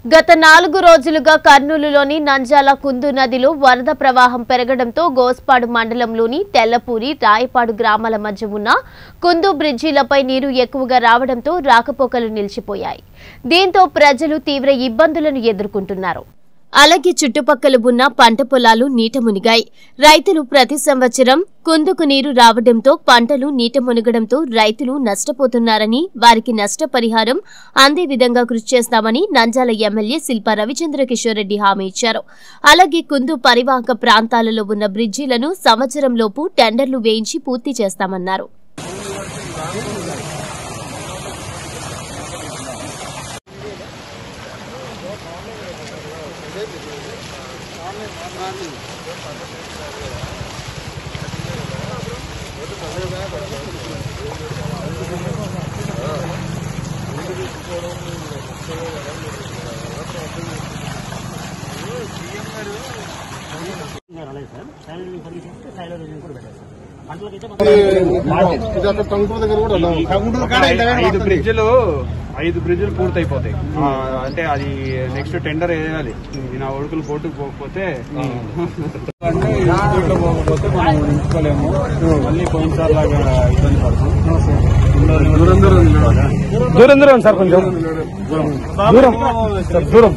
గత 4 రోజులుగా కర్నూలులోని నంజాల కుందు నదిలో వరద ప్రవాహం పెరగడంతో గోస్పాడు మండలంలోని తెల్లపూరి రాయపాడు గ్రామాల మధ్య ఉన్న కుందు బ్రిడ్జిలపై నీరు ఎక్కువగా రావడంతో రాకపోకలు నిలిచిపోయాయి. దీంతో ప్రజలు తీవ్ర ఇబ్బందులను ఎదుర్కొంటున్నారు. అలాగే చుట్టుపక్కల ఉన్న పంట పొలాలు నీట మునిగాయి. రైతులు ప్రతి సంవత్సరం కుందుకు నీరు రావడంతో పంటలు నీట మునగడంతో రైతులు నష్టపోతున్నారని, వారికి నష్టపరిహారం అందే విధంగా కృషి చేస్తామని నంజాల ఎమ్మెల్యే శిల్పా రవిచంద్ర కిషోర్ రెడ్డి హామీ ఇచ్చారు. అలాగే కుందు పరివాహక ప్రాంతాలలో ఉన్న బ్రిడ్జిలను సంవత్సరంలోపు టెండర్లు వేయించి పూర్తి చేస్తామన్నారు. ఐదు బ్రిడ్జిలు పూర్తయిపోతాయి. అంటే అది నెక్స్ట్ టెండర్ వేయాలి. నా ఒడుకులు పోటుకు పోకపోతే పోకపోతే మనం నింపుకోలేము. మళ్ళీ పోయినసారి లాగా ఇబ్బంది పడతాం. దూరం దూరం సార్, కొంచెం దూరం దూరం.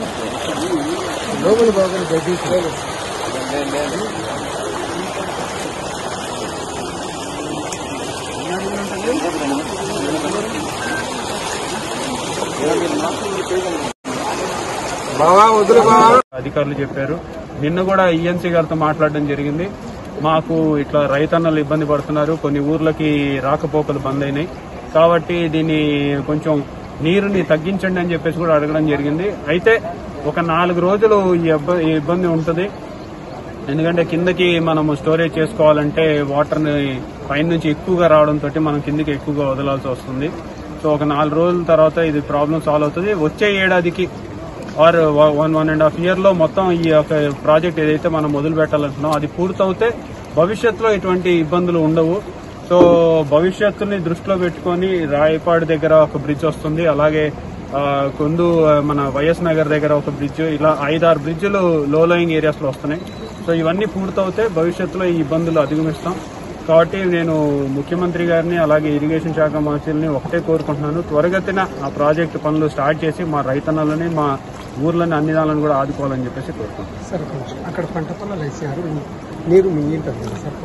అధికారులు చెప్పారు. నిన్న కూడా ఈఎన్సీ గారితో మాట్లాడడం జరిగింది. మాకు ఇట్లా రైతన్నలు ఇబ్బంది పడుతున్నారు, కొన్ని ఊర్లకి రాకపోకలు బంద్ అయినాయి కాబట్టి దీన్ని కొంచెం నీరుని తగ్గించండి అని చెప్పేసి కూడా అడగడం జరిగింది. అయితే ఒక 4 రోజులు ఈ ఇబ్బంది ఉంటుంది. ఎందుకంటే కిందకి మనం స్టోరేజ్ చేసుకోవాలంటే వాటర్ ని పైన నుంచి ఎక్కువగా రావడంతో మనం కిందకి ఎక్కువగా వదలాల్సి వస్తుంది. సో ఒక 4 రోజుల తర్వాత ఇది ప్రాబ్లం సాల్వ్ అవుతుంది. వచ్చే ఏడాదికి ఆర్ 1.5 year లో మొత్తం ఈ యొక్క ప్రాజెక్ట్ ఏదైతే మనం మొదలు పెట్టాలంటున్నాం అది పూర్తవుతే భవిష్యత్తులో ఇటువంటి ఇబ్బందులు ఉండవు. సో భవిష్యత్తుని దృష్టిలో పెట్టుకుని రాయపాడు దగ్గర ఒక బ్రిడ్జ్ వస్తుంది, అలాగే కుందు మన వైఎస్ నగర్ దగ్గర ఒక బ్రిడ్జ్, ఇలా 5-6 బ్రిడ్జిలు లో లోయింగ్ ఏరియాస్ లో వస్తున్నాయి. సో ఇవన్నీ పూర్తవుతే భవిష్యత్తులో ఈ ఇబ్బందులు అధిగమిస్తాం. కాబట్టి నేను ముఖ్యమంత్రి గారిని అలాగే ఇరిగేషన్ శాఖ మంత్రుల్ని ఒకటే కోరుకుంటున్నాను, త్వరగతిన ఆ ప్రాజెక్టు పనులు స్టార్ట్ చేసి మా రైతన్నలని మా ఊర్లని అన్ని దాలను కూడా ఆదుకోవాలని చెప్పేసి కోరుకుంటున్నాను. సార్ అక్కడ పంట పొలాలు వేసారు, నీరు మింగింటుంది సార్,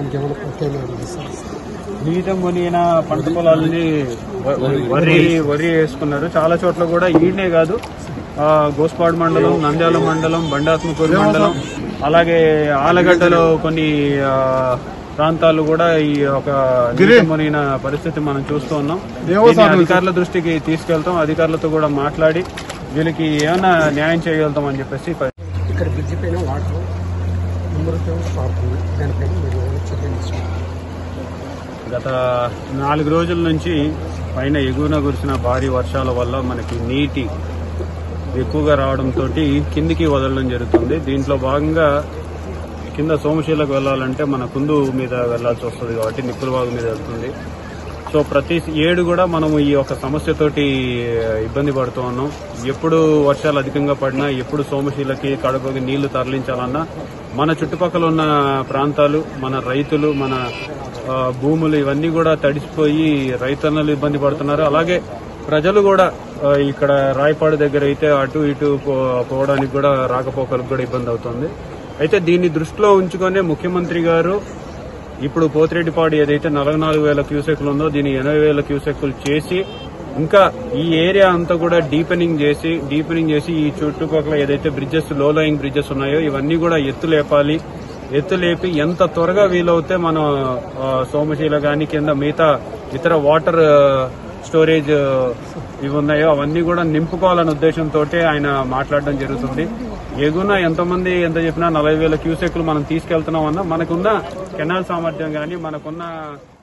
నీట మునిగిన పంట పొలాలని వరి వేసుకున్నారు. చాలా చోట్ల కూడా ఈడనే కాదు, గోస్పాడు మండలం, నంద్యాల మండలం, బండాత్మకూరు మండలం, అలాగే ఆలగడ్డలో కొన్ని ప్రాంతాలు కూడా ఈ ఒక నీట మునిగిన పరిస్థితి మనం చూస్తూ ఉన్నాం. అధికారుల దృష్టికి తీసుకెళ్తాం, అధికారులతో కూడా మాట్లాడి వీళ్ళకి ఏమైనా న్యాయం చేయగలుగుతాం అని చెప్పేసి. ఇక్కడ బ్రిడ్జి పైన వాటర్ గత 4 రోజుల నుంచి పైన ఎగువన కురిసిన భారీ వర్షాల వల్ల మనకి నీటి ఎక్కువగా రావడంతో కిందికి వదలడం జరుగుతుంది. దీంట్లో భాగంగా కింద సోమశీలకు వెళ్లాలంటే మన కుందు మీద వెళ్లాల్సి వస్తుంది కాబట్టి నిప్పులవాగు మీద వెళ్తుంది. సో ప్రతి ఏడు కూడా మనము ఈ యొక్క సమస్యతోటి ఇబ్బంది పడుతూ ఉన్నాం. ఎప్పుడు వర్షాలు అధికంగా పడినా, ఎప్పుడు సోమశీలకి కడపకి నీళ్లు తరలించాలన్నా మన చుట్టుపక్కల ఉన్న ప్రాంతాలు, మన రైతులు, మన భూములు ఇవన్నీ కూడా తడిసిపోయి రైతన్నలు ఇబ్బంది పడుతున్నారు. అలాగే ప్రజలు కూడా ఇక్కడ రాయపాడు దగ్గర అయితే అటు ఇటు పోవడానికి కూడా రాకపోకలకు కూడా ఇబ్బంది అవుతుంది. అయితే దీన్ని దృష్టిలో ఉంచుకునే ముఖ్యమంత్రి గారు ఇప్పుడు పోతిరెడ్డిపాడు ఏదైతే 44,000 క్యూసెక్లు ఉందో దీన్ని 80,000 క్యూసెక్లు చేసి ఇంకా ఈ ఏరియా అంతా కూడా డీపెనింగ్ చేసి ఈ చుట్టుపక్కల ఏదైతే బ్రిడ్జెస్, లో లోయింగ్ బ్రిడ్జెస్ ఉన్నాయో ఇవన్నీ కూడా ఎత్తులేపి ఎంత త్వరగా వీలవుతే మనం సోమశీల గాని కింద మిగతా ఇతర వాటర్ స్టోరేజ్ ఇవి ఉన్నాయో అవన్నీ కూడా నింపుకోవాలనే ఉద్దేశంతో ఆయన మాట్లాడడం జరుగుతుంది. ఎగున ఎంతమంది ఎంత చెప్పినా 40,000 క్యూసెక్లు మనం తీసుకెళ్తున్నాం అన్నా మనకున్న కెనాల్ సామర్థ్యం గానీ మనకున్న